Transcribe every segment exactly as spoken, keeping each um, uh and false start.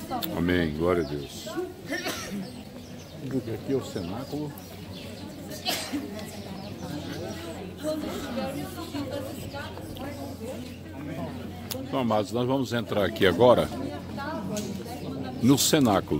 Amém, glória a Deus. Aqui é o cenáculo. Então, amados, nós vamos entrar aqui agora no cenáculo,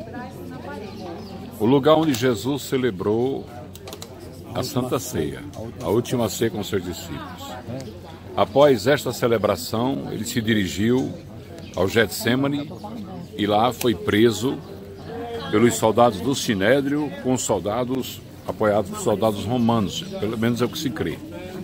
o lugar onde Jesus celebrou a Santa Ceia, a última ceia com seus discípulos. Após esta celebração, ele se dirigiu ao Getsêmani e lá foi preso pelos soldados do Sinédrio, com soldados apoiados por soldados romanos, pelo menos é o que se crê.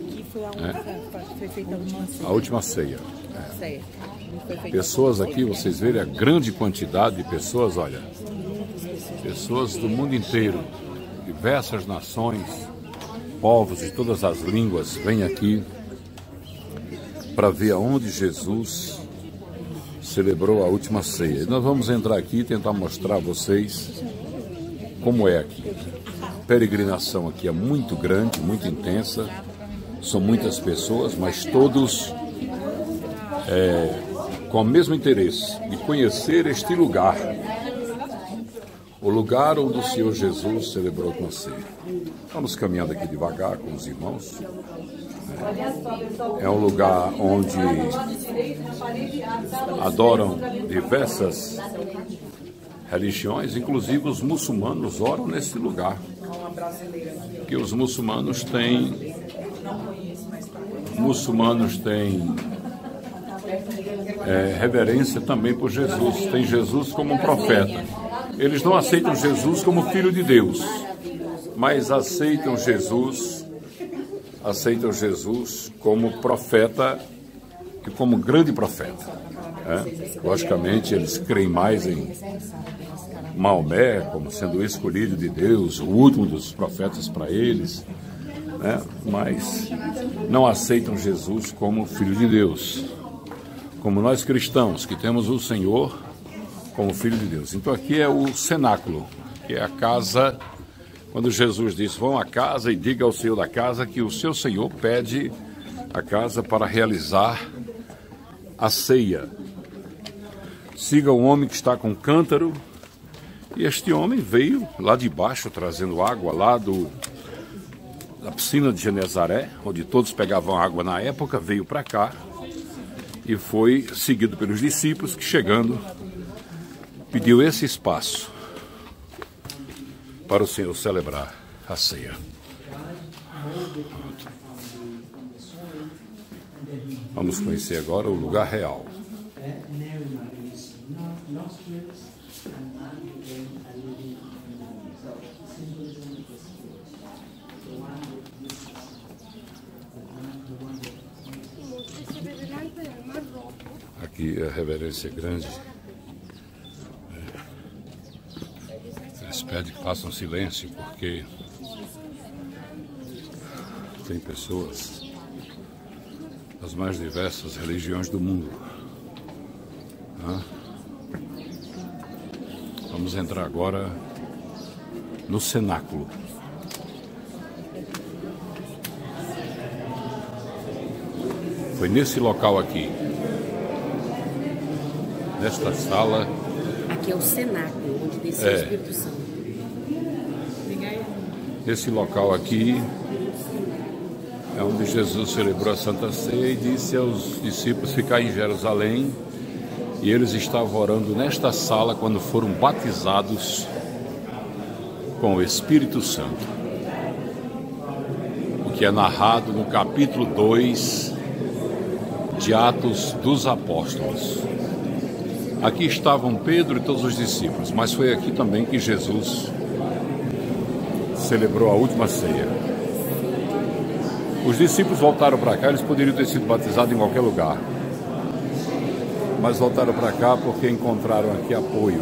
É. A última ceia. É. Pessoas aqui, vocês verem a grande quantidade de pessoas, olha, pessoas do mundo inteiro, diversas nações, povos de todas as línguas, vêm aqui para ver aonde Jesus celebrou a última ceia. E nós vamos entrar aqui e tentar mostrar a vocês como é aqui. A peregrinação aqui é muito grande, muito intensa, são muitas pessoas, mas todos é, com o mesmo interesse de conhecer este lugar, o lugar onde o Senhor Jesus celebrou a ceia. Vamos caminhando aqui devagar com os irmãos. É um lugar onde adoram diversas religiões, inclusive os muçulmanos oram nesse lugar, porque os muçulmanos têm muçulmanos têm é, reverência também por Jesus, tem Jesus como um profeta. Eles não aceitam Jesus como filho de Deus, mas aceitam Jesus aceitam Jesus como profeta e como grande profeta. É? Logicamente, eles creem mais em Maomé como sendo o escolhido de Deus, o último dos profetas para eles, né? Mas não aceitam Jesus como filho de Deus, como nós cristãos, que temos o Senhor como filho de Deus. Então aqui é o cenáculo, que é a casa. Quando Jesus disse, vão à casa e diga ao Senhor da casa que o seu Senhor pede a casa para realizar a ceia. Siga o homem que está com um cântaro. E este homem veio lá de baixo, trazendo água lá do, da piscina de Genezaré, onde todos pegavam água na época, veio para cá e foi seguido pelos discípulos que, chegando, pediu esse espaço para o Senhor celebrar a ceia. Vamos conhecer agora o lugar real. Aqui a reverência é grande. Eles pedem que façam silêncio, porque tem pessoas das mais diversas religiões do mundo. Vamos entrar agora no cenáculo. Foi nesse local aqui, nesta sala. Aqui é o cenáculo, onde desceu é, o Espírito Santo. Esse local aqui é onde Jesus celebrou a Santa Ceia e disse aos discípulos ficar em Jerusalém. E eles estavam orando nesta sala quando foram batizados com o Espírito Santo. O que é narrado no capítulo dois de Atos dos Apóstolos. Aqui estavam Pedro e todos os discípulos, mas foi aqui também que Jesus celebrou a última ceia. Os discípulos voltaram para cá, eles poderiam ter sido batizados em qualquer lugar, mas voltaram para cá porque encontraram aqui apoio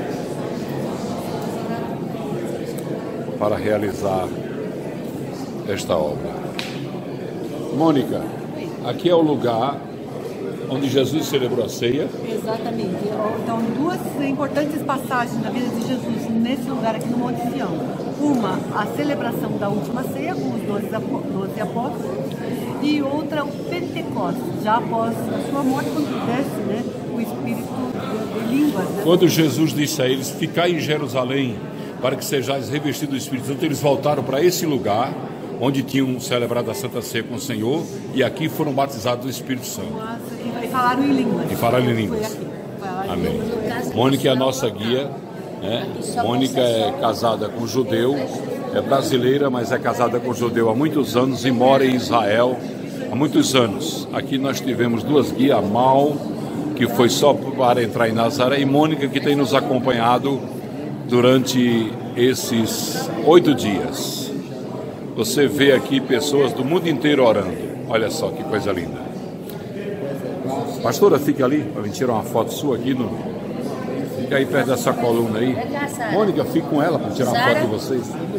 para realizar esta obra. Mônica, aqui é o lugar onde Jesus celebrou a ceia. Exatamente. Então, duas importantes passagens na vida de Jesus nesse lugar aqui no Monte Sião. Uma, a celebração da última ceia com os doze apóstolos, e outra, o Pentecostes, já após a sua morte, quando desce, né, o Espírito línguas, né? Quando Jesus disse a eles, ficai em Jerusalém, para que sejais revestidos do Espírito Santo, eles voltaram para esse lugar, onde tinham celebrado a Santa Ceia com o Senhor, e aqui foram batizados do Espírito Santo. Nossa, e falaram em línguas. E falaram em Foi línguas. aqui. Falaram em Amém. línguas. Mônica é a nossa guia, né? Mônica é casada com um judeu, é brasileira, mas é casada com um judeu há muitos anos e mora em Israel há muitos anos. Aqui nós tivemos duas guias, a Mal, que foi só para entrar em Nazaré, e Mônica, que tem nos acompanhado durante esses oito dias. Você vê aqui pessoas do mundo inteiro orando. Olha só que coisa linda. Pastora, fica ali para me tirar uma foto sua aqui. No... Fica aí perto dessa coluna aí. Mônica, fica com ela para tirar uma foto de vocês.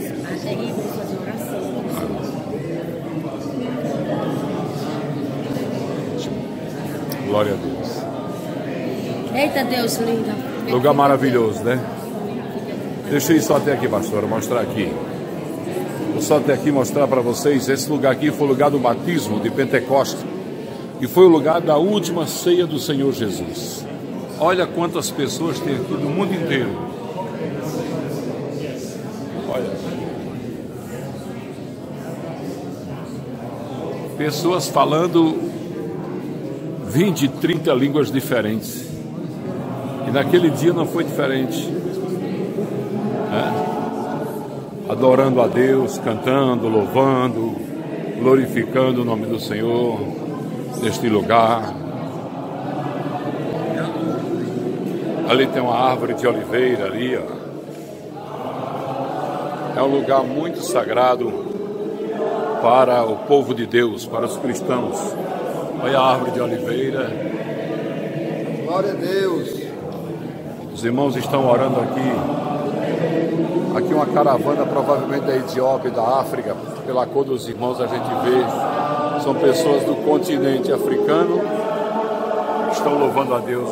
Glória a Deus. Eita Deus lindo. Lugar maravilhoso, né? Deixa eu ir só até aqui, pastora, mostrar aqui. Vou só até aqui mostrar para vocês. Esse lugar aqui foi o lugar do batismo de Pentecostes. E foi o lugar da última ceia do Senhor Jesus. Olha quantas pessoas tem aqui do mundo inteiro. Olha. Pessoas falando vinte, trinta línguas diferentes. E naquele dia não foi diferente. É? Adorando a Deus, cantando, louvando, glorificando o nome do Senhor neste lugar. Ali tem uma árvore de oliveira ali, ó. É um lugar muito sagrado para o povo de Deus, para os cristãos. Olha a árvore de oliveira. Glória a Deus. Os irmãos estão orando aqui. Aqui uma caravana, provavelmente da Etiópia e da África. Pela cor dos irmãos a gente vê. São pessoas do continente africano. Estão louvando a Deus.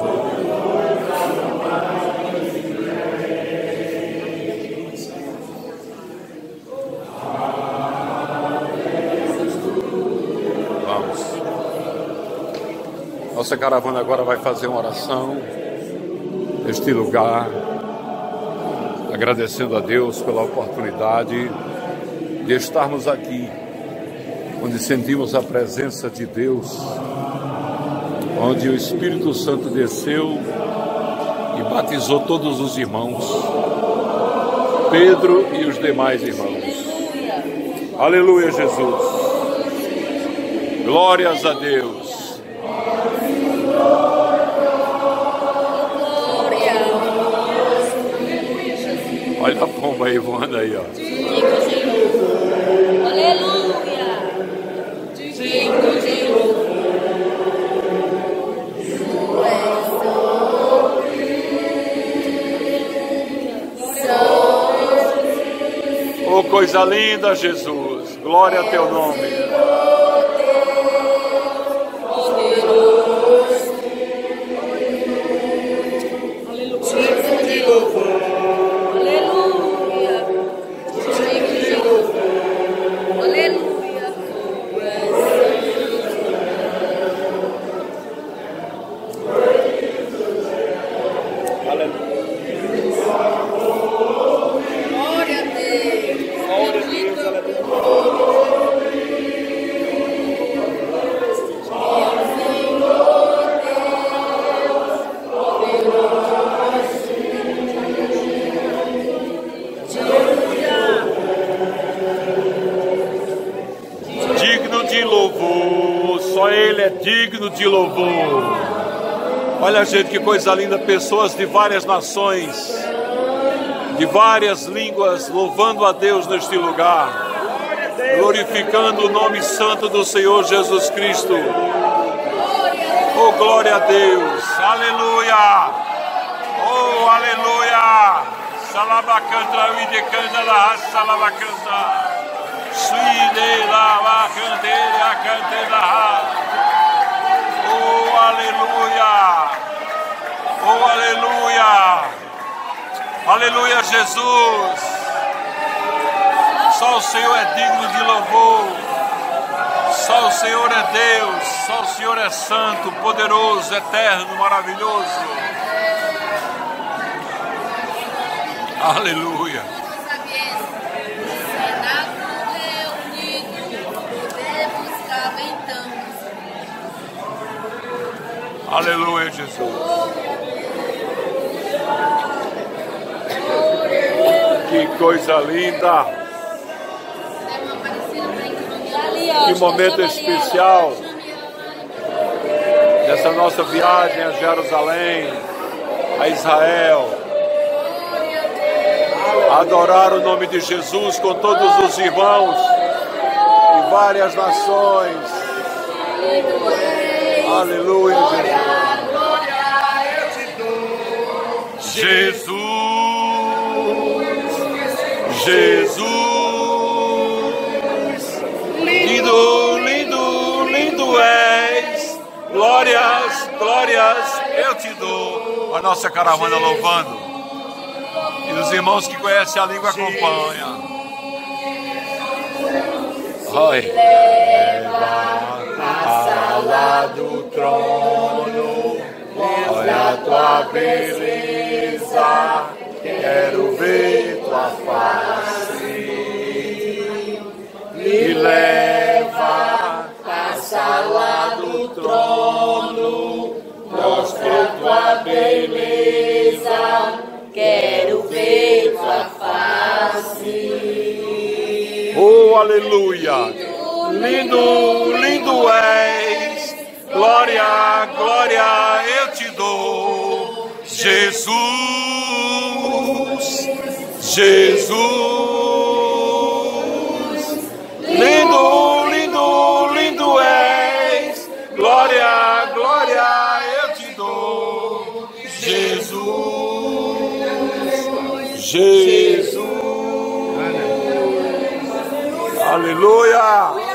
Vamos. Nossa caravana agora vai fazer uma oração neste lugar, agradecendo a Deus pela oportunidade de estarmos aqui, onde sentimos a presença de Deus, onde o Espírito Santo desceu e batizou todos os irmãos, Pedro e os demais irmãos. Aleluia, Jesus. Glórias a Deus. Olha a pomba aí voando aí, ó. Aleluia. Digno de louvor. Oh, coisa linda, Jesus. Glória a teu nome. Digno de louvor. Olha, gente, que coisa linda. Pessoas de várias nações, de várias línguas, louvando a Deus neste lugar, glorificando o nome santo do Senhor Jesus Cristo. Oh, glória a Deus. Aleluia. Oh, aleluia. Salabacanta, uidecanta, la salabacanta. Suide, la candeira, candeira. Oh, aleluia! Oh, aleluia! Aleluia, Jesus! Só o Senhor é digno de louvor. Só o Senhor é Deus. Só o Senhor é santo, poderoso, eterno, maravilhoso. Aleluia. Aleluia, Jesus. Que coisa linda. Que momento especial dessa nossa viagem a Jerusalém, a Israel. Adorar o nome de Jesus com todos os irmãos de várias nações. Aleluia, Jesus. Jesus. Jesus. Lindo, lindo, lindo és. Glórias, glórias eu te dou. A nossa caravana louvando. E os irmãos que conhecem a língua acompanham. Oi. Sala do trono, olha a tua beleza, quero ver tua face. Me leva à sala do trono, mostra tua beleza, quero ver tua face. Oh, aleluia! Lindo, lindo és, glória, glória eu te dou, Jesus, Jesus. Lindo, lindo, lindo és, glória, glória eu te dou, Jesus, Jesus. Aleluia.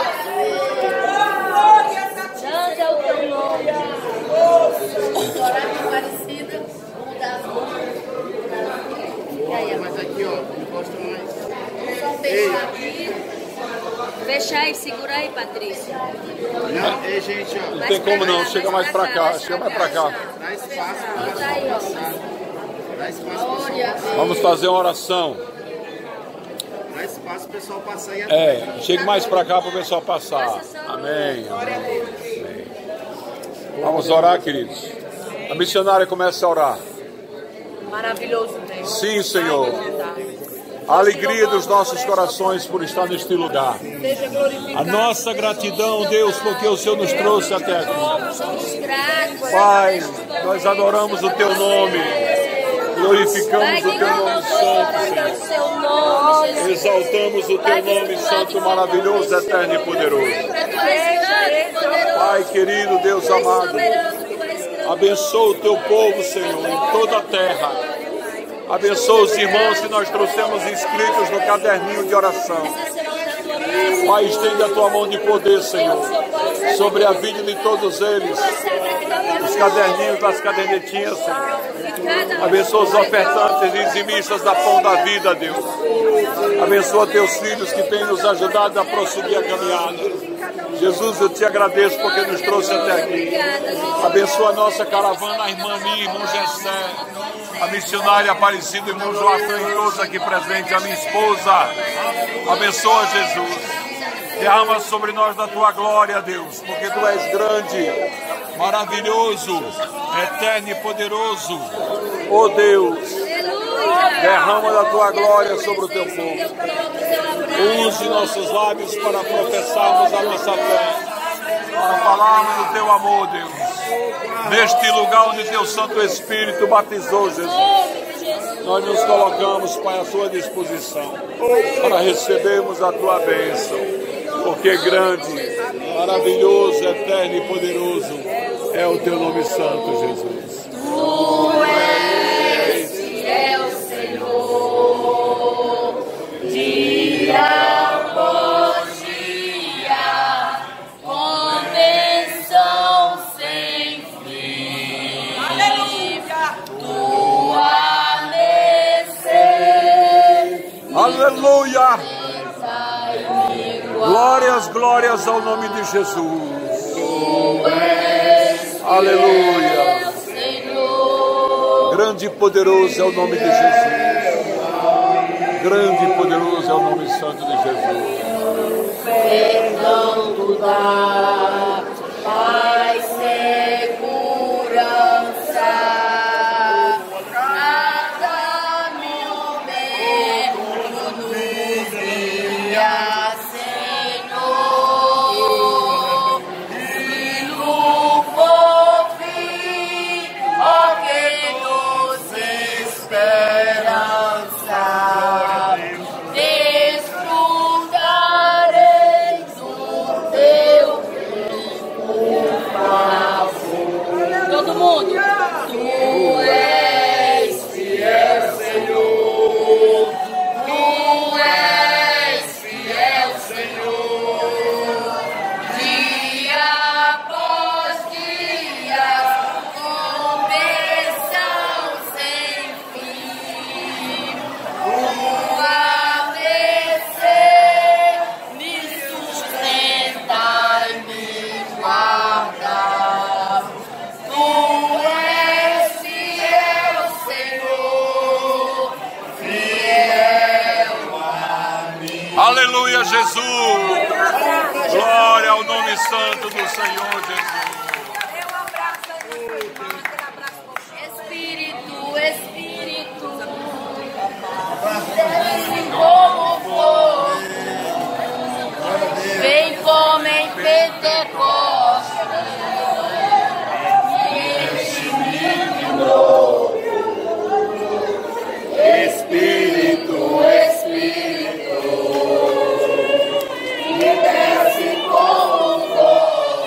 Fecha aí, segura aí, Patrícia. Não, ei, gente, ó. Não tem como não, chega mais pra cá, chega mais pra cá. Dá espaço. Tá aí, ó. Dá espaço pro pessoal. Vamos fazer uma oração. Dá espaço pro pessoal passar e É, chegue mais pra cá para o pessoal passar. Amém. Amém. Vamos orar, queridos. A missionária começa a orar. Maravilhoso Deus. Sim, Senhor. A alegria dos nossos corações por estar neste lugar. A nossa gratidão, Deus, porque o Senhor nos trouxe até aqui. Pai, nós adoramos o Teu nome. Glorificamos o Teu nome santo, Senhor. Exaltamos o Teu nome santo, maravilhoso, eterno e poderoso. Pai querido, Deus amado, abençoa o Teu povo, Senhor, em toda a terra. Abençoa os irmãos que nós trouxemos inscritos no caderninho de oração. Pai, estende a Tua mão de poder, Senhor, sobre a vida de todos eles. Os caderninhos das cadernetinhas, Senhor. Abençoa os ofertantes e dizimistas da pão da vida, Deus. Abençoa Teus filhos que têm nos ajudado a prosseguir a caminhada. Jesus, eu te agradeço porque nos trouxe até aqui. Abençoa a nossa caravana, a irmã minha, irmão Gessé, a missionária Aparecida, irmão Joaquim, e todos aqui presentes, a minha esposa. Abençoa, Jesus. Derrama sobre nós da Tua glória, Deus, porque Tu és grande, maravilhoso, eterno e poderoso. Oh Deus, derrama da Tua glória sobre o Teu povo. Use nossos lábios para professarmos a nossa fé, para falarmos do Teu amor, Deus. Neste lugar onde Teu Santo Espírito batizou, Jesus, nós nos colocamos, Pai, à Sua disposição para recebermos a Tua bênção, porque grande, maravilhoso, eterno e poderoso é o Teu nome santo, Jesus. Tu és fiel, Senhor, dia após dia, com bênção sem fim. Aleluia! Tua mercê. Aleluia! Glórias, glórias ao nome de Jesus. Aleluia. Grande e poderoso é o nome de Jesus. grande e poderoso é o nome santo de Jesus. Perdão tu dá, paz, segurança, cada momento nos guia, Senhor, e no fim, ó que nos esperança, desfrutarei do teu favor. Todo mundo, tu és fiel, Senhor, tu és fiel, Senhor, dia após dia, com bênção sem fim, tua mercê me sustenta e me guarda. Tu és fiel, Senhor, fiel a mim. Aleluia, Jesus! Glória ao nome santo do Senhor Jesus. Espírito, Espírito, desce como fogo, vem como em Pentecostes, enche-me de novo. Espírito, Espírito, me desce como fogo,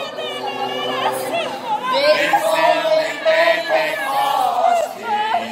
vem como em Pentecostes.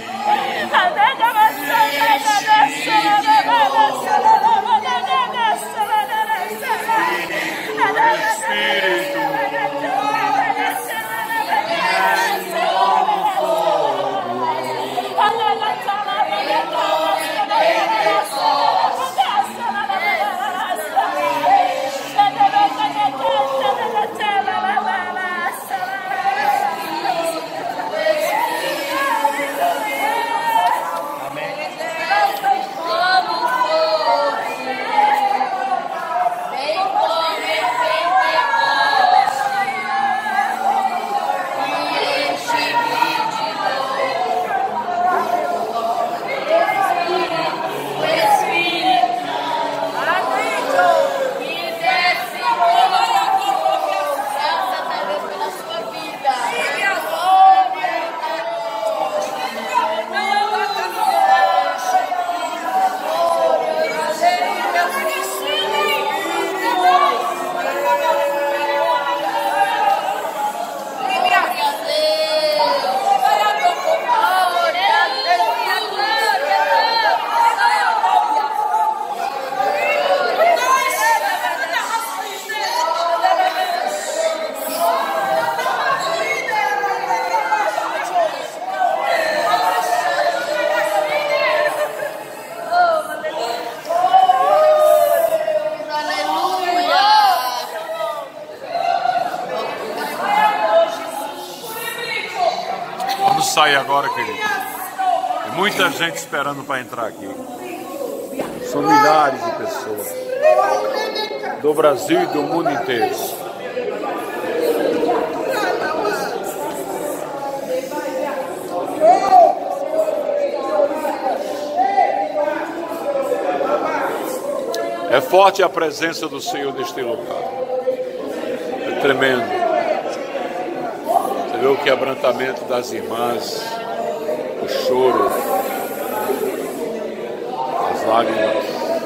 Vamos sair agora, querido. Tem muita gente esperando para entrar aqui. São milhares de pessoas do Brasil e do mundo inteiro. É forte a presença do Senhor neste lugar. É tremendo. Você vê o quebrantamento das irmãs, o choro, as lágrimas.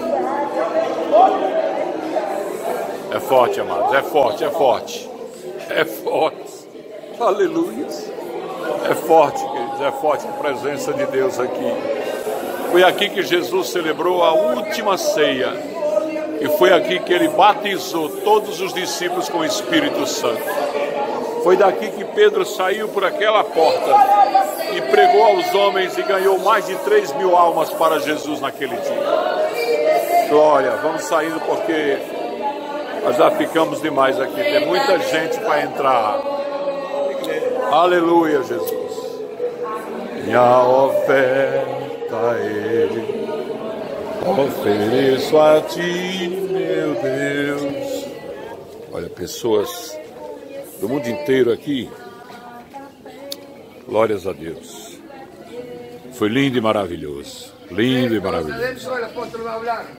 É forte, amados. É forte, é forte. É forte. Aleluia. É forte, queridos. É forte a presença de Deus aqui. Foi aqui que Jesus celebrou a última ceia. E foi aqui que ele batizou todos os discípulos com o Espírito Santo. Foi daqui que Pedro saiu por aquela porta e pregou aos homens e ganhou mais de três mil almas para Jesus naquele dia. Glória, vamos saindo porque nós já ficamos demais aqui. Tem muita gente para entrar. Aleluia, Jesus. Minha oferta a Ele. Ofereço a ti, meu Deus. Olha, pessoas do mundo inteiro aqui. Glórias a Deus. Foi lindo e maravilhoso. Lindo e maravilhoso.